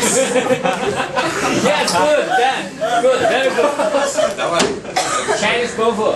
Yes, good, Dan. Good, very good. Chinese Bofu.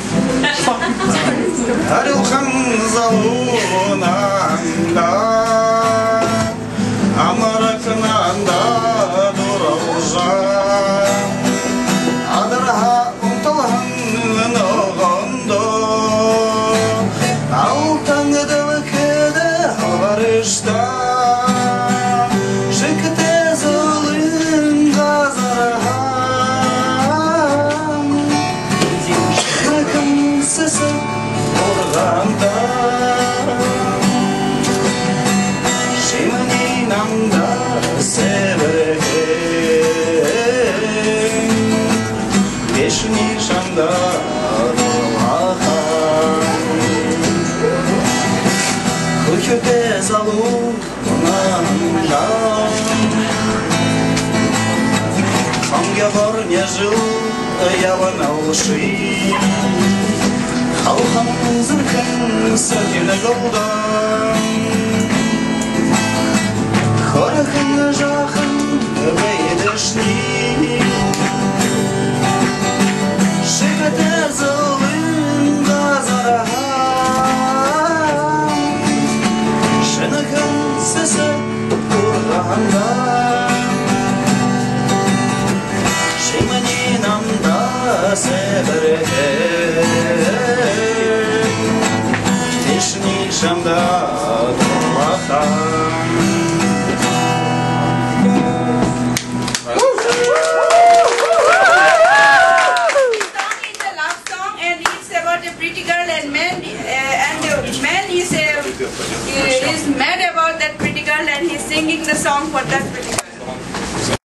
Не жил я в Алши, халқым зыркын сәтені голдан, хорықын жақын бейдішні, жігітер зылын ғазараған, шынықын сісі ұрғандан. He's mad about that pretty girl and he's singing the song for that pretty girl.